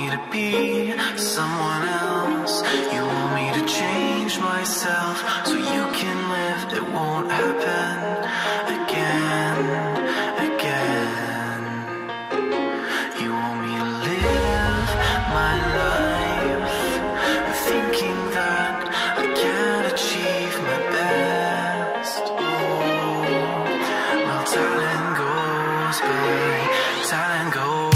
me to be someone else. You want me to change myself so you can live. It won't happen again, again. You want me to live my life, thinking that I can't achieve my best. Oh, well, talent goes by, talent goes.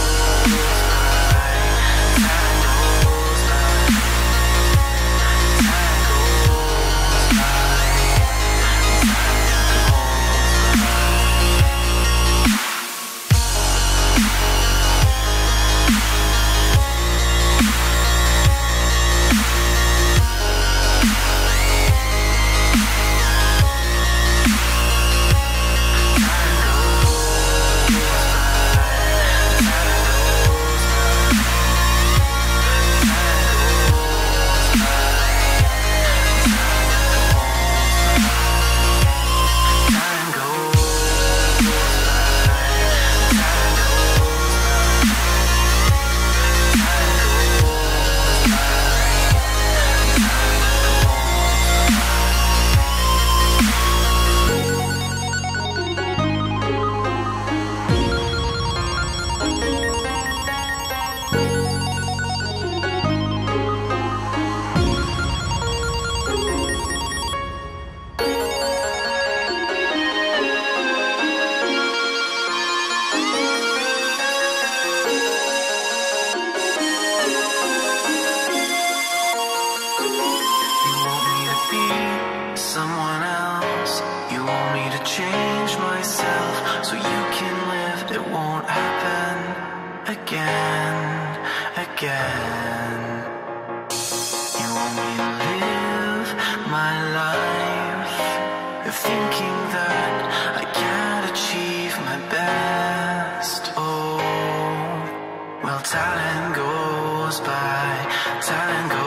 Someone else. You want me to change myself so you can live. It won't happen again, again. You want me to live my life, thinking that I can't achieve my best. Oh, well, talent goes by, talent goes by.